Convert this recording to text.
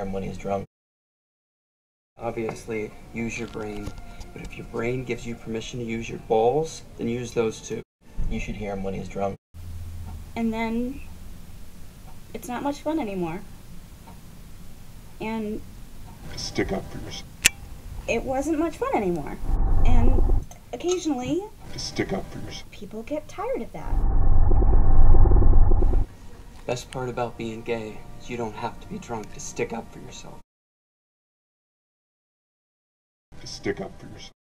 him when he's drunk. Obviously, use your brain, but if your brain gives you permission to use your balls, then use those too. You should hear him when he's drunk. And then it's not much fun anymore. And stick up for yourself. It wasn't much fun anymore. And occasionally, Stick up for yourself. people get tired of that. Best part about being gay is you don't have to be drunk to stick up for yourself. Stick up for yourself.